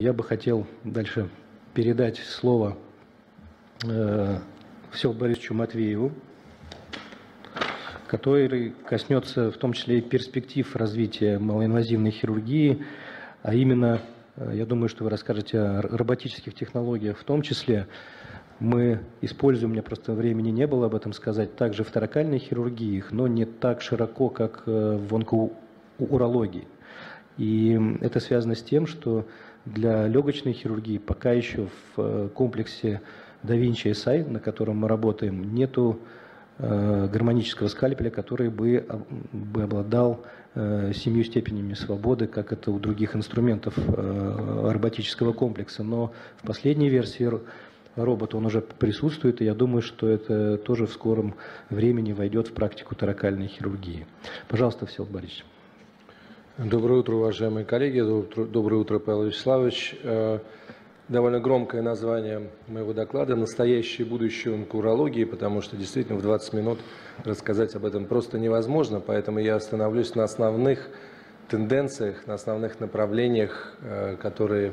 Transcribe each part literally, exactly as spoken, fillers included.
Я бы хотел дальше передать слово э, Всеволоду Борисовичу Матвееву, который коснется в том числе и перспектив развития малоинвазивной хирургии, а именно, я думаю, что вы расскажете о роботических технологиях в том числе. Мы используем, у меня просто времени не было об этом сказать, также в торакальной хирургии, но не так широко, как в онкоурологии. И это связано с тем, что для легочной хирургии пока еще в комплексе да Винчи эс ай, на котором мы работаем, нету э, гармонического скальпеля, который бы, бы обладал э, семью степенями свободы, как это у других инструментов э, роботического комплекса. Но в последней версии робота он уже присутствует, и я думаю, что это тоже в скором времени войдет в практику торакальной хирургии. Пожалуйста, Всеволод Борисович. Доброе утро, уважаемые коллеги. Доброе утро, Павел Вячеславович. Довольно громкое название моего доклада «Настоящее и будущее онкоурологии», потому что действительно в двадцать минут рассказать об этом просто невозможно, поэтому я остановлюсь на основных тенденциях, на основных направлениях, которые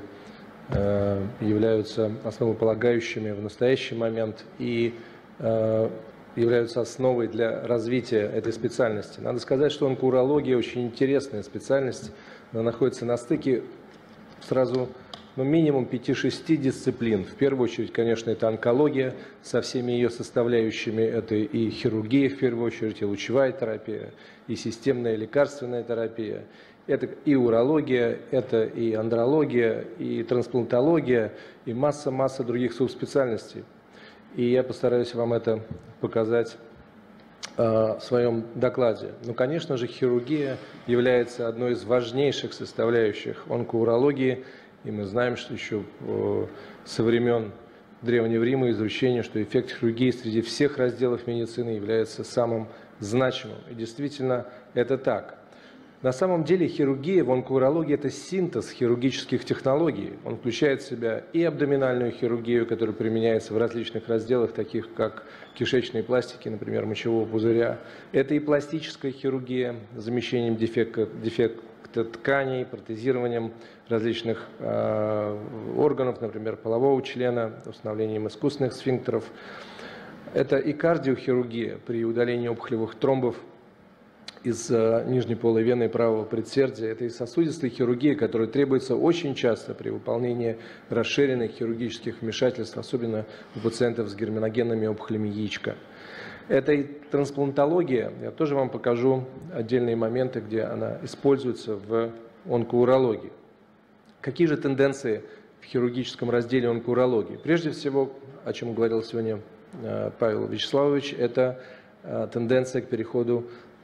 являются основополагающими в настоящий момент и являются основой для развития этой специальности. Надо сказать, что онкоурология очень интересная специальность, она находится на стыке сразу ну, минимум пяти-шести дисциплин. В первую очередь, конечно, это онкология со всеми ее составляющими, это и хирургия в первую очередь, и лучевая терапия, и системная лекарственная терапия, это и урология, это и андрология, и трансплантология, и масса-масса других субспециальностей. И я постараюсь вам это показать э, в своем докладе. Ну, конечно же, хирургия является одной из важнейших составляющих онкоурологии. И мы знаем, что еще э, со времен Древнего Рима изучение, что эффект хирургии среди всех разделов медицины является самым значимым. И действительно, это так. На самом деле хирургия в онкоурологии – это синтез хирургических технологий. Он включает в себя и абдоминальную хирургию, которая применяется в различных разделах, таких как кишечные пластики, например, мочевого пузыря. Это и пластическая хирургия с замещением дефекта, дефекта тканей, протезированием различных э, органов, например, полового члена, установлением искусственных сфинктеров. Это и кардиохирургия при удалении опухолевых тромбов из нижней полой вены и правого предсердия. Это и сосудистая хирургия, которая требуется очень часто при выполнении расширенных хирургических вмешательств, особенно у пациентов с герминогенными опухолями яичка. Это и трансплантология. Я тоже вам покажу отдельные моменты, где она используется в онкоурологии. Какие же тенденции в хирургическом разделе онкоурологии? Прежде всего, о чем говорил сегодня Павел Вячеславович, это тенденция к переходу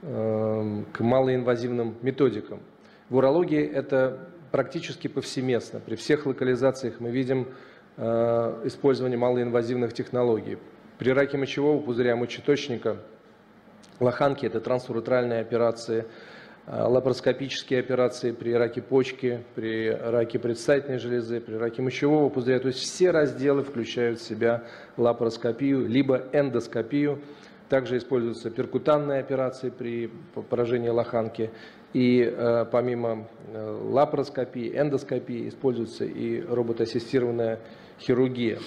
к малоинвазивным методикам. В урологии это практически повсеместно. При всех локализациях мы видим э, использование малоинвазивных технологий. При раке мочевого пузыря, мочеточника, лоханки – это трансуретральные операции, э, лапароскопические операции при раке почки, при раке предстательной железы, при раке мочевого пузыря. То есть все разделы включают в себя лапароскопию, либо эндоскопию. Также используются перкутанные операции при поражении лоханки. И э, помимо э, лапароскопии, эндоскопии используется и роботоассистированная хирургия.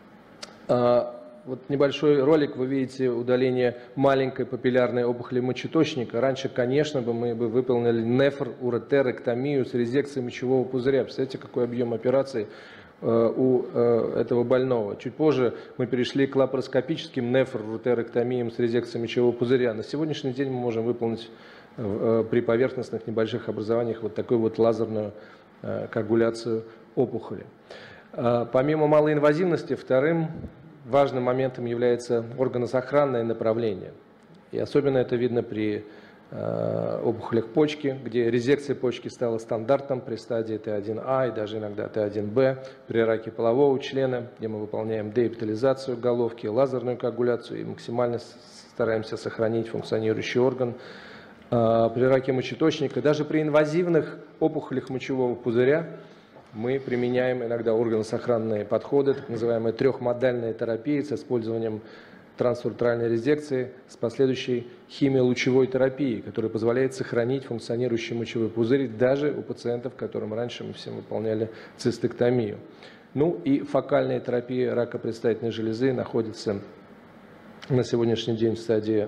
Э, вот небольшой ролик, вы видите удаление маленькой папиллярной опухоли мочеточника. Раньше, конечно, бы мы бы выполнили нефр-уретерэктомию с резекцией мочевого пузыря. Представляете, какой объем операций у этого больного. Чуть позже мы перешли к лапароскопическим нефроуретерэктомиям с резекцией мочевого пузыря. На сегодняшний день мы можем выполнить при поверхностных небольших образованиях вот такую вот лазерную коагуляцию опухоли. Помимо малоинвазивности, вторым важным моментом является органосохранное направление. И особенно это видно при опухолях почки, где резекция почки стала стандартом при стадии Т один А и даже иногда Т один Б, при раке полового члена, где мы выполняем деэпитализацию головки, лазерную коагуляцию и максимально стараемся сохранить функционирующий орган. При раке мочеточника, даже при инвазивных опухолях мочевого пузыря мы применяем иногда органосохранные подходы, так называемая трехмодальная терапия с использованием трансуртральной резекции с последующей химиолучевой терапией, которая позволяет сохранить функционирующий мочевой пузырь даже у пациентов, которым раньше мы всем выполняли цистектомию. Ну и фокальная терапия рака предстательной железы находится на сегодняшний день в стадии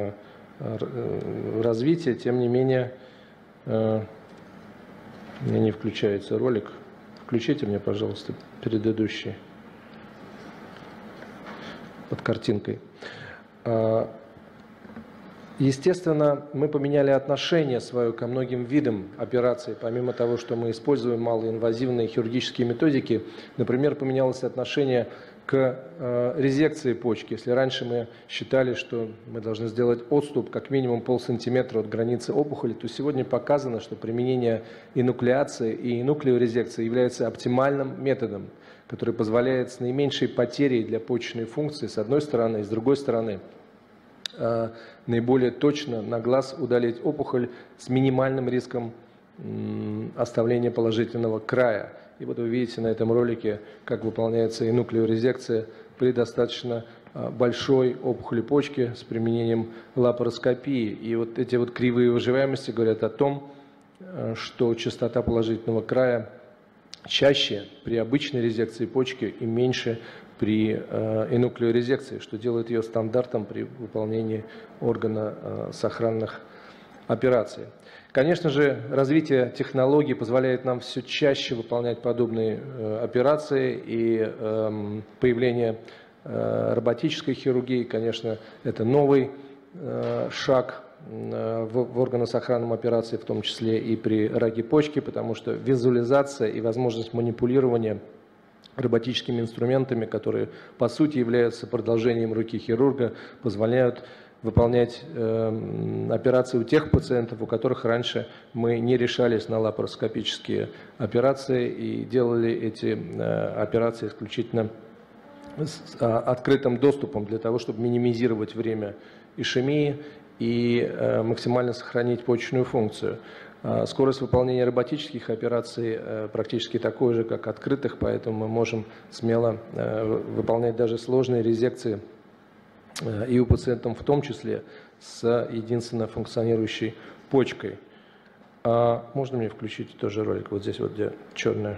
развития. Тем не менее, у меня не включается ролик. Включите мне, пожалуйста, предыдущий под картинкой. Естественно, мы поменяли отношение свое ко многим видам операций. Помимо того, что мы используем малоинвазивные хирургические методики, например, поменялось отношение к э, резекции почки. Если раньше мы считали, что мы должны сделать отступ как минимум полсантиметра от границы опухоли, то сегодня показано, что применение энуклеации и энуклеорезекции является оптимальным методом, который позволяет с наименьшей потерей для почечной функции, с одной стороны, и с другой стороны, э, наиболее точно на глаз удалить опухоль с минимальным риском э, оставления положительного края. И вот вы видите на этом ролике, как выполняется энуклеорезекция при достаточно большой опухоли почки с применением лапароскопии. И вот эти вот кривые выживаемости говорят о том, что частота положительного края чаще при обычной резекции почки и меньше при энуклеорезекции, что делает ее стандартом при выполнении органа сохранных операций. Конечно же, развитие технологий позволяет нам все чаще выполнять подобные э, операции, и э, появление э, роботической хирургии, конечно, это новый э, шаг э, в, в органосохранном операции, в том числе и при раке почки, потому что визуализация и возможность манипулирования роботическими инструментами, которые по сути являются продолжением руки хирурга, позволяют выполнять э, операции у тех пациентов, у которых раньше мы не решались на лапароскопические операции и делали эти э, операции исключительно с э, открытым доступом для того, чтобы минимизировать время ишемии и э, максимально сохранить почечную функцию. Э, скорость выполнения роботических операций э, практически такой же, как открытых, поэтому мы можем смело э, выполнять даже сложные резекции и у пациентов в том числе с единственно функционирующей почкой. А можно мне включить тоже ролик? Вот здесь вот где черная.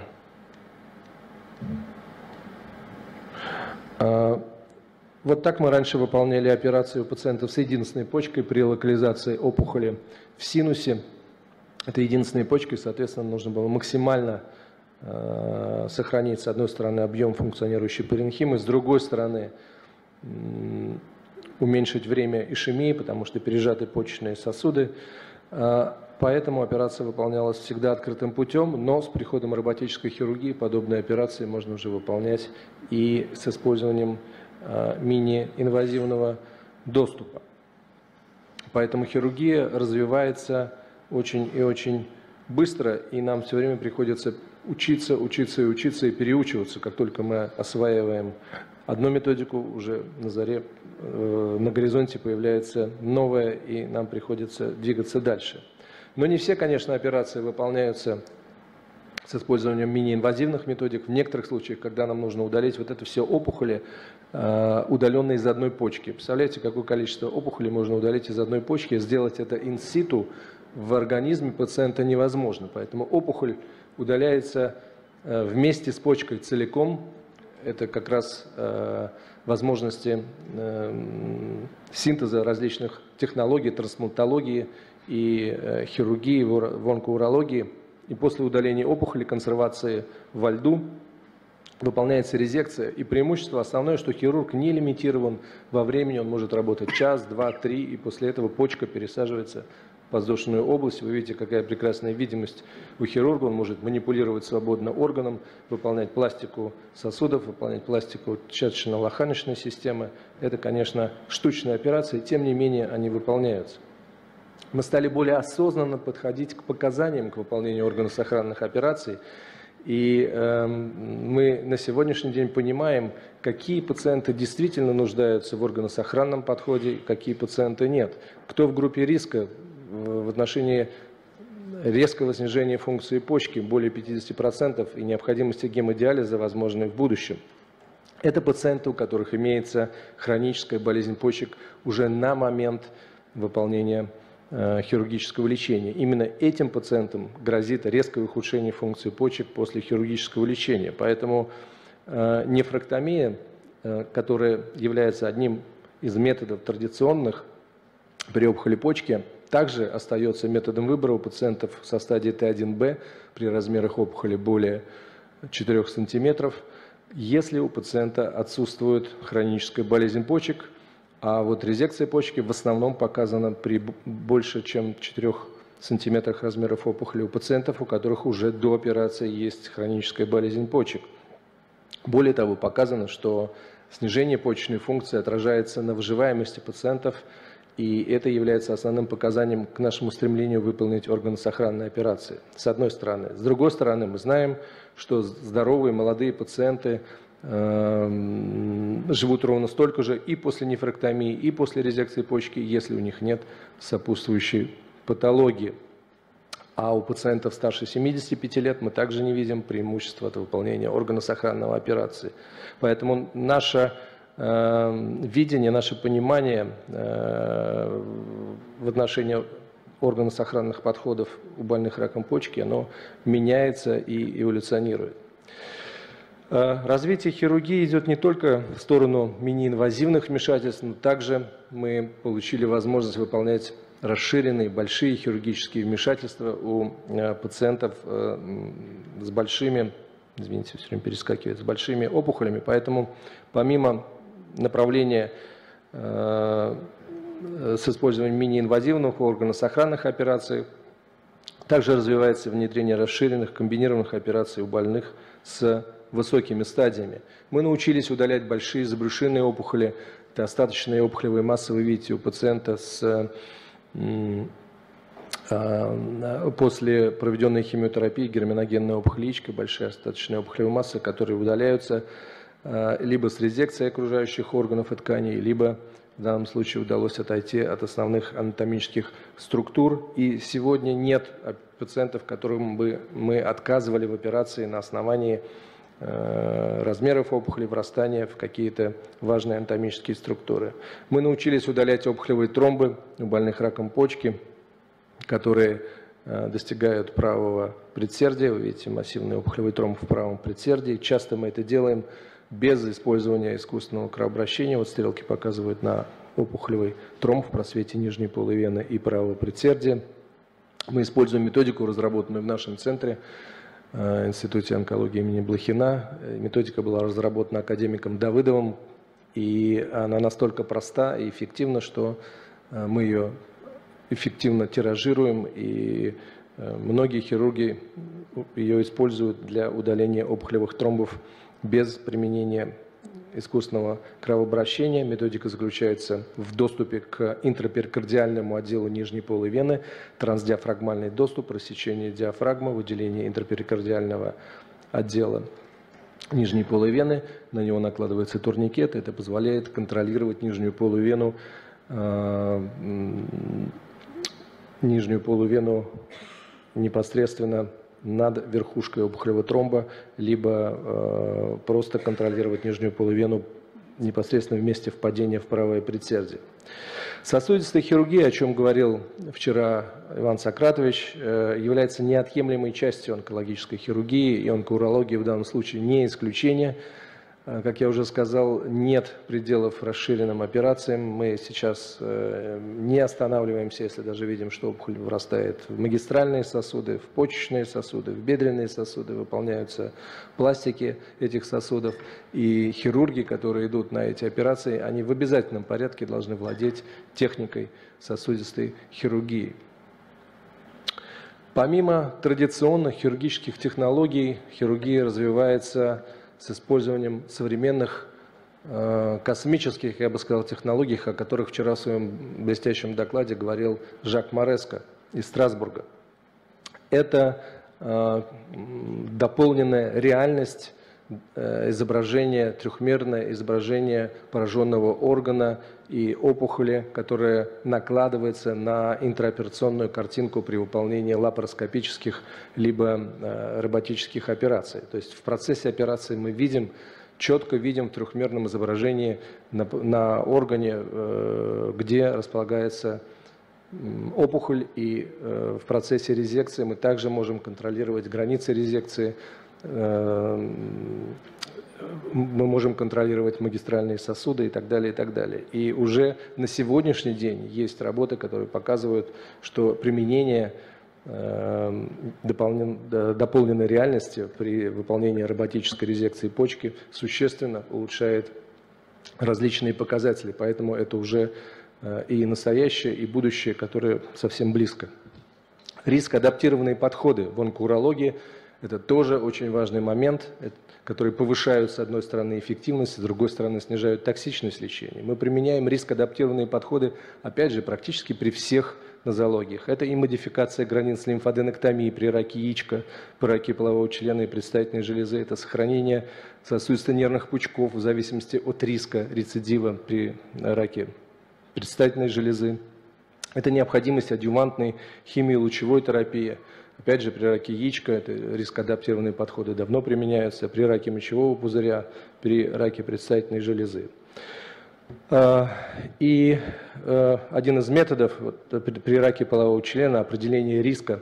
А вот так мы раньше выполняли операции у пациентов с единственной почкой при локализации опухоли в синусе. Это единственной почкой, соответственно, нужно было максимально э, сохранить, с одной стороны, объем функционирующей паренхимы, с другой стороны, уменьшить время ишемии, потому что пережаты почечные сосуды. Поэтому операция выполнялась всегда открытым путем, но с приходом роботической хирургии подобные операции можно уже выполнять и с использованием мини-инвазивного доступа. Поэтому хирургия развивается очень и очень быстро, и нам все время приходится учиться, учиться и учиться и переучиваться. Как только мы осваиваем одну методику, уже на заре, э, на горизонте появляется новая, и нам приходится двигаться дальше. Но не все, конечно, операции выполняются с использованием мини-инвазивных методик. В некоторых случаях, когда нам нужно удалить вот это все опухоли, э, удаленные из одной почки. Представляете, какое количество опухолей можно удалить из одной почки? Сделать это ин-ситу в организме пациента невозможно. Поэтому опухоль удаляется э, вместе с почкой целиком. Это как раз э, возможности э, синтеза различных технологий, трансплантологии и э, хирургии, в онкоурологии. И после удаления опухоли, консервации во льду, выполняется резекция. И преимущество основное, что хирург не лимитирован во времени, он может работать час, два, три, и после этого почка пересаживается в подвздошную область. Вы видите, какая прекрасная видимость у хирурга. Он может манипулировать свободно органом, выполнять пластику сосудов, выполнять пластику чашечно-лоханочной системы. Это, конечно, штучные операции, тем не менее они выполняются. Мы стали более осознанно подходить к показаниям к выполнению органосохранных операций. И э, мы на сегодняшний день понимаем, какие пациенты действительно нуждаются в органосохранном подходе, какие пациенты нет. Кто в группе риска в отношении резкого снижения функции почки более пятидесяти процентов и необходимости гемодиализа, возможной в будущем. Это пациенты, у которых имеется хроническая болезнь почек уже на момент выполнения э, хирургического лечения. Именно этим пациентам грозит резкое ухудшение функции почек после хирургического лечения. Поэтому э, нефректомия, э, которая является одним из методов традиционных при опухоли почки, также остается методом выбора у пациентов со стадии Т один Б при размерах опухоли более четырёх сантиметров, если у пациента отсутствует хроническая болезнь почек, а вот резекция почки в основном показана при больше чем четырёх сантиметрах размеров опухоли у пациентов, у которых уже до операции есть хроническая болезнь почек. Более того, показано, что снижение почечной функции отражается на выживаемости пациентов, и это является основным показанием к нашему стремлению выполнить органосохранные операции, с одной стороны. С другой стороны, мы знаем, что здоровые молодые пациенты э, живут ровно столько же и после нефректомии, и после резекции почки, если у них нет сопутствующей патологии. А у пациентов старше семидесяти пяти лет мы также не видим преимущества от выполнения органосохранной операции. Поэтому наша видение, наше понимание э, в отношении органосохранных подходов у больных раком почки, оно меняется и эволюционирует. Э, развитие хирургии идет не только в сторону миниинвазивных вмешательств, но также мы получили возможность выполнять расширенные большие хирургические вмешательства у э, пациентов э, с большими, извините, все время перескакивает, с большими опухолями. Поэтому помимо направление э, с использованием мини-инвазивных органосохранных операций. Также развивается внедрение расширенных комбинированных операций у больных с высокими стадиями. Мы научились удалять большие забрюшинные опухоли, это остаточные опухолевые массы, вы видите у пациента с, э, э, после проведенной химиотерапии герминогенная опухоль яичка, большие остаточные опухолевые массы, которые удаляются либо с резекцией окружающих органов и тканей, либо в данном случае удалось отойти от основных анатомических структур. И сегодня нет пациентов, которым бы мы отказывали в операции на основании размеров опухоли, врастания в какие-то важные анатомические структуры. Мы научились удалять опухолевые тромбы у больных раком почки, которые достигают правого предсердия. Вы видите массивный опухолевый тромб в правом предсердии. Часто мы это делаем без использования искусственного кровообращения. Вот стрелки показывают на опухолевый тромб в просвете нижней полой вены и правого предсердия. Мы используем методику, разработанную в нашем центре, э, Институте онкологии имени Блохина. Методика была разработана академиком Давыдовым, и она настолько проста и эффективна, что э, мы ее эффективно тиражируем, и э, многие хирурги ее используют для удаления опухолевых тромбов без применения искусственного кровообращения. Методика заключается в доступе к интраперикардиальному отделу нижней полой вены, трансдиафрагмальный доступ, рассечение диафрагмы, выделение интраперикардиального отдела нижней полой вены. На него накладывается турникет. Это позволяет контролировать нижнюю полую вену, э, нижнюю полую вену непосредственно над верхушкой опухолевого тромба, либо э, просто контролировать нижнюю полую вену непосредственно в месте впадения в правое предсердие. Сосудистая хирургия, о чем говорил вчера Иван Сократович, э, является неотъемлемой частью онкологической хирургии, и онкоурология в данном случае не исключение. Как я уже сказал, нет пределов расширенным операциям. Мы сейчас не останавливаемся, если даже видим, что опухоль вырастает в магистральные сосуды, в почечные сосуды, в бедренные сосуды, выполняются пластики этих сосудов. И хирурги, которые идут на эти операции, они в обязательном порядке должны владеть техникой сосудистой хирургии. Помимо традиционных хирургических технологий, хирургия развивается с использованием современных э, космических, я бы сказал, технологий, о которых вчера в своем блестящем докладе говорил Жак Мореско из Страсбурга. Это э, дополненная реальность, э, изображение, трехмерное изображение пораженного органа и опухоли, которая накладывается на интраоперационную картинку при выполнении лапароскопических либо э, роботических операций. То есть в процессе операции мы видим четко видим в трехмерном изображении на, на органе, где располагается опухоль, и в процессе резекции мы также можем контролировать границы резекции, мы можем контролировать магистральные сосуды и так далее, и так далее. И уже на сегодняшний день есть работы, которые показывают, что применение дополненной реальности при выполнении роботической резекции почки существенно улучшает различные показатели. Поэтому это уже и настоящее, и будущее, которое совсем близко. Риск-адаптированные подходы в онкоурологии – это тоже очень важный момент, которые повышают, с одной стороны, эффективность, с другой стороны, снижают токсичность лечения. Мы применяем риск-адаптированные подходы, опять же, практически при всех нозологиях. Это и модификация границ лимфоденоктомии при раке яичка, при раке полового члена и предстательной железы, это сохранение сосудисто-нервных пучков в зависимости от риска рецидива при раке предстательной железы. Это необходимость адъювантной химиолучевой терапии. Опять же, при раке яичка это рискоадаптированные подходы давно применяются, при раке мочевого пузыря, при раке предстательной железы. И один из методов вот, при раке полового члена определения риска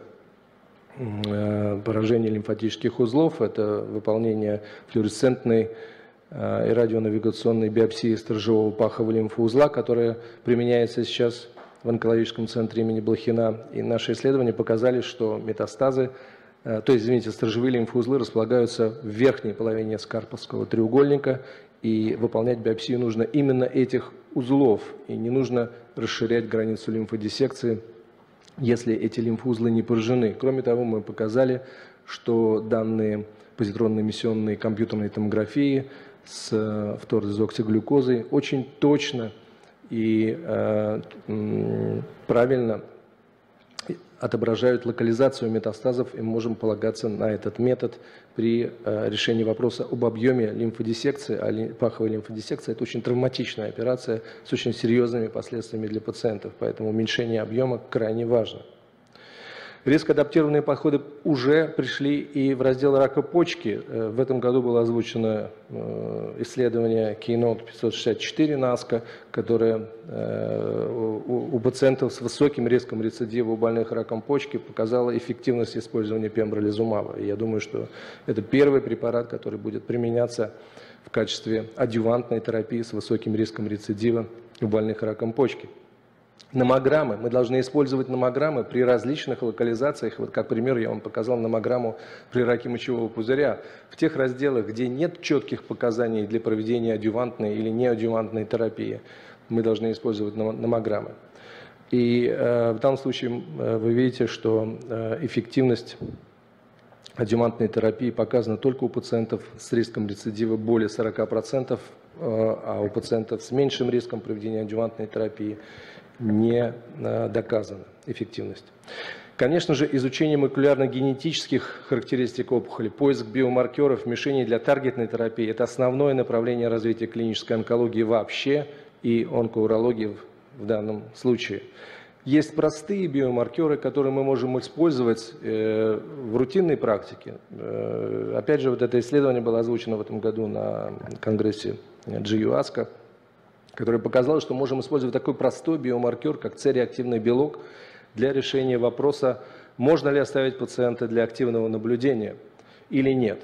поражения лимфатических узлов – это выполнение флуоресцентной и радионавигационной биопсии сторожевого пахового лимфоузла, которая применяется сейчас в онкологическом центре имени Блохина. И наши исследования показали, что метастазы, то есть, извините, сторожевые лимфоузлы располагаются в верхней половине скарповского треугольника, и выполнять биопсию нужно именно этих узлов, и не нужно расширять границу лимфодиссекции, если эти лимфоузлы не поражены. Кроме того, мы показали, что данные позитронно-эмиссионной компьютерной томографии с фтордезоксиглюкозой очень точно и э, правильно отображают локализацию метастазов, и мы можем полагаться на этот метод при э, решении вопроса об объеме лимфодиссекции. А ли, паховая лимфодиссекция – это очень травматичная операция с очень серьезными последствиями для пациентов, поэтому уменьшение объема крайне важно. Риск-адаптированные подходы уже пришли и в раздел рака почки. В этом году было озвучено исследование Keynote пятьсот шестьдесят четыре НАСКО, которое у пациентов с высоким риском рецидива у больных раком почки показало эффективность использования пембролизумаба. И я думаю, что это первый препарат, который будет применяться в качестве адъювантной терапии с высоким риском рецидива у больных раком почки. Номограммы. Мы должны использовать номограммы при различных локализациях. Вот как пример я вам показал номограмму при раке мочевого пузыря. В тех разделах, где нет четких показаний для проведения адъювантной или неадъювантной терапии, мы должны использовать номограммы. И э, в данном случае э, вы видите, что э, эффективность адъювантной терапии показана только у пациентов с риском рецидива более сорока процентов, э, а у пациентов с меньшим риском проведения адъювантной терапии не доказана эффективность. Конечно же, изучение молекулярно-генетических характеристик опухоли, поиск биомаркеров, мишеней для таргетной терапии – это основное направление развития клинической онкологии вообще и онкоурологии в данном случае. Есть простые биомаркеры, которые мы можем использовать в рутинной практике. Опять же, вот это исследование было озвучено в этом году на конгрессе джи ю аско, которое показало, что можем использовать такой простой биомаркер, как С-реактивный белок, для решения вопроса, можно ли оставить пациента для активного наблюдения или нет.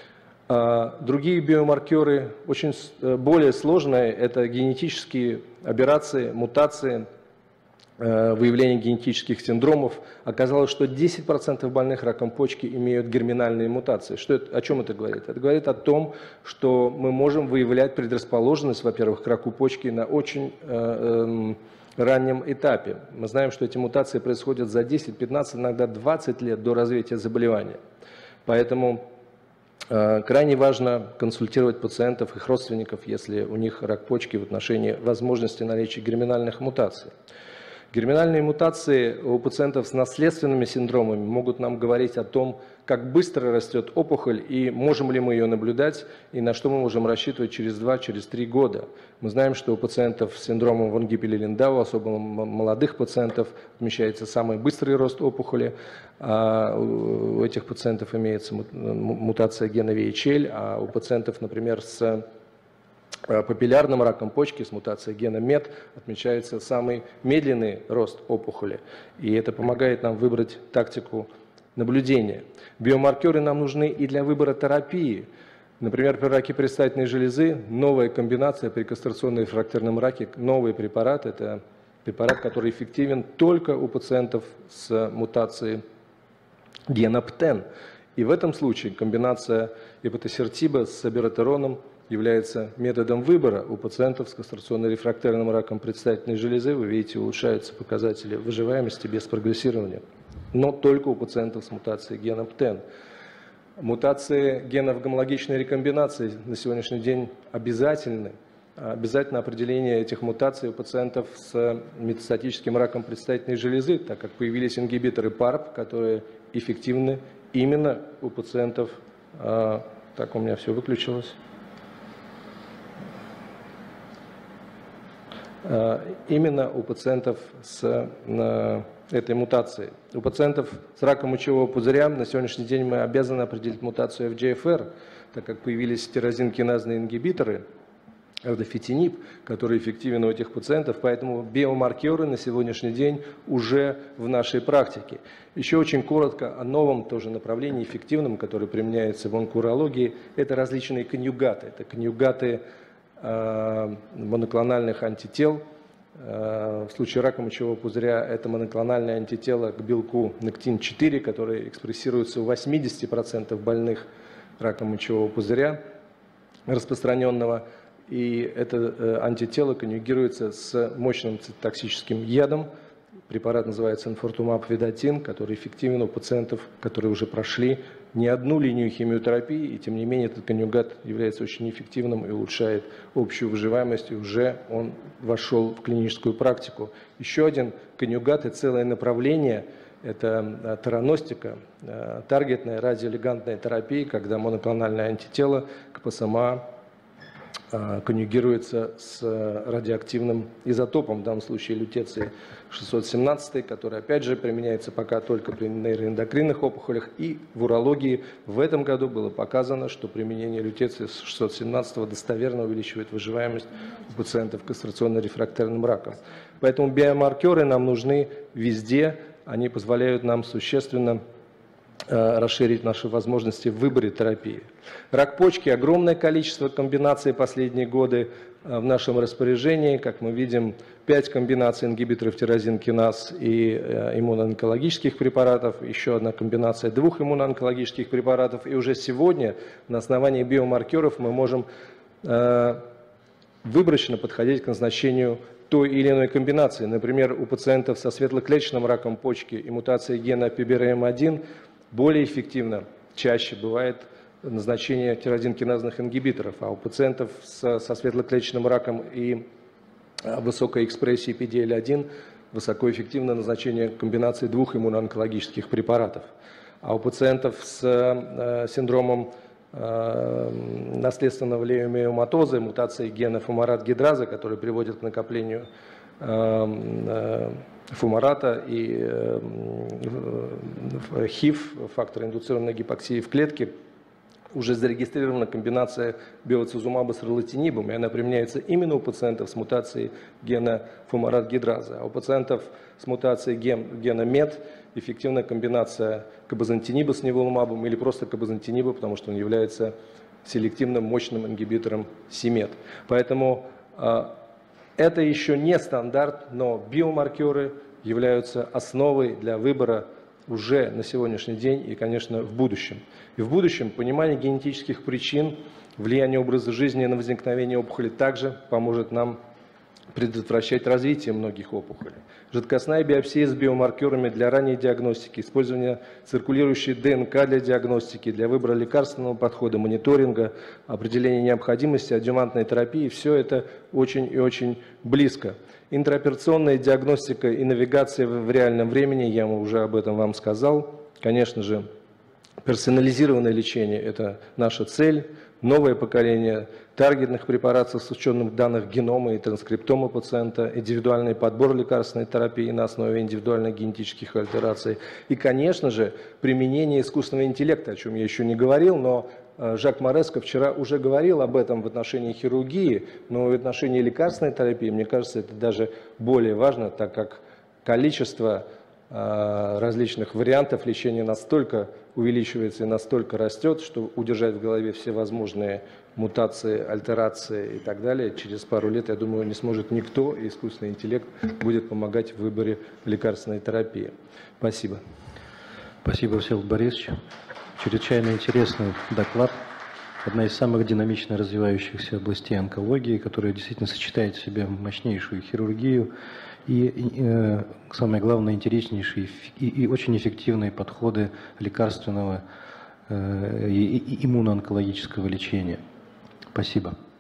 Другие биомаркеры, очень более сложные, это генетические аберрации, мутации, выявление генетических синдромов. Оказалось, что десять процентов больных раком почки имеют герминальные мутации. Что это, о чем это говорит? Это говорит о том, что мы можем выявлять предрасположенность, во-первых, к раку почки на очень э, э, раннем этапе. Мы знаем, что эти мутации происходят за десять, пятнадцать, иногда двадцать лет до развития заболевания. Поэтому э, крайне важно консультировать пациентов, их родственников, если у них рак почки в отношении возможности наличия герминальных мутаций. Герминальные мутации у пациентов с наследственными синдромами могут нам говорить о том, как быстро растет опухоль и можем ли мы ее наблюдать, и на что мы можем рассчитывать через два-три года. Мы знаем, что у пациентов с синдромом ван Гиппеля-Линдау, особенно молодых пациентов, отмечается самый быстрый рост опухоли. А у этих пациентов имеется мутация гена ви эйч эл, а у пациентов, например, с папиллярным раком почки с мутацией гена мет отмечается самый медленный рост опухоли. И это помогает нам выбрать тактику наблюдения. Биомаркеры нам нужны и для выбора терапии. Например, при раке предстательной железы новая комбинация при кастрационно-рефрактерном раке, новый препарат, это препарат, который эффективен только у пациентов с мутацией гена птен. И в этом случае комбинация ипотосертиба с абиратероном является методом выбора у пациентов с кастрационно-рефрактерным раком предстательной железы. Вы видите, улучшаются показатели выживаемости без прогрессирования, но только у пациентов с мутацией гена птен. Мутации генов гомологичной рекомбинации на сегодняшний день обязательны. Обязательно определение этих мутаций у пациентов с метастатическим раком предстательной железы, так как появились ингибиторы парп, которые эффективны именно у пациентов. Так, у меня все выключилось. Именно у пациентов с этой мутацией. У пациентов с раком мочевого пузыря на сегодняшний день мы обязаны определить мутацию эф джи эф ар, так как появились тирозинкиназные ингибиторы, эрдофитинип, который эффективен у этих пациентов, поэтому биомаркеры на сегодняшний день уже в нашей практике. Еще очень коротко о новом тоже направлении, эффективном, которое применяется в онкоурологии, это различные конъюгаты. Это конъюгаты моноклональных антител. В случае рака мочевого пузыря это моноклональное антитело к белку нектин четыре, которое экспрессируется у восьмидесяти процентов больных раком мочевого пузыря распространенного. И это антитело конъюгируется с мощным цитотоксическим ядом. Препарат называется инфортумаб ведотин, который эффективен у пациентов, которые уже прошли не одну линию химиотерапии, и тем не менее этот конъюгат является очень эффективным и улучшает общую выживаемость, и уже он вошел в клиническую практику. Еще один конъюгат и целое направление – это тераностика, таргетная радиолигандная терапия, когда моноклональное антитело к пэ эс эм а конъюгируется с радиоактивным изотопом, в данном случае лютеций шестьсот семнадцать, который опять же применяется пока только при нейроэндокринных опухолях. И в урологии в этом году было показано, что применение лютеция шестьсот семнадцать достоверно увеличивает выживаемость у пациентов с кастрационно-рефрактерным раком. Поэтому биомаркеры нам нужны везде, они позволяют нам существенно расширить наши возможности в выборе терапии. Рак почки, огромное количество комбинаций последние годы в нашем распоряжении. Как мы видим, пять комбинаций ингибиторов тирозинкиназ и иммуноонкологических препаратов, еще одна комбинация двух иммуноонкологических препаратов. И уже сегодня на основании биомаркеров мы можем выборочно подходить к назначению той или иной комбинации. Например, у пациентов со светлоклеточным раком почки и мутацией гена пи би эр эм один более эффективно чаще бывает назначение тирозинкиназных ингибиторов, а у пациентов со, со светлоклеточным раком и высокой экспрессией пи ди эл один высокоэффективно назначение комбинации двух иммуноонкологических препаратов. А у пациентов с э, синдромом э, наследственного лейомиоматоза, мутацией гена фумарат-гидраза, который приводит к накоплению э, э, фумарата и э, хив, фактор индуцированной гипоксии в клетке, уже зарегистрирована комбинация бевацизумаба с релатинибом, и она применяется именно у пациентов с мутацией гена фумарат-гидраза. А у пациентов с мутацией ген, гена мет эффективная комбинация кабазантиниба с неволумабом или просто кабазантиниба, потому что он является селективным мощным ингибитором си мет. Поэтому э, это еще не стандарт, но биомаркеры являются основой для выбора уже на сегодняшний день и, конечно, в будущем. И в будущем понимание генетических причин, влияние образа жизни на возникновение опухоли также поможет нам предотвращать развитие многих опухолей. Жидкостная биопсия с биомаркерами для ранней диагностики, использование циркулирующей ДНК для диагностики, для выбора лекарственного подхода, мониторинга, определения необходимости адъювантной терапии – все это очень и очень близко. Интраоперационная диагностика и навигация в реальном времени, я уже об этом вам сказал. Конечно же, персонализированное лечение – это наша цель. Новое поколение таргетных препаратов с учетом данных генома и транскриптома пациента, индивидуальный подбор лекарственной терапии на основе индивидуальных генетических альтераций. И, конечно же, применение искусственного интеллекта, о чем я еще не говорил, но Жак Мореско вчера уже говорил об этом в отношении хирургии, но в отношении лекарственной терапии, мне кажется, это даже более важно, так как количество различных вариантов лечения настолько увеличивается и настолько растет, что удержать в голове все возможные мутации, альтерации и так далее, через пару лет, я думаю, не сможет никто, и искусственный интеллект будет помогать в выборе лекарственной терапии. Спасибо. Спасибо, Всеволод Борисович. Чрезвычайно интересный доклад. Одна из самых динамично развивающихся областей онкологии, которая действительно сочетает в себе мощнейшую хирургию и, и э, самое главное, интереснейшие и, и очень эффективные подходы лекарственного э, и, и иммуноонкологического лечения. Спасибо.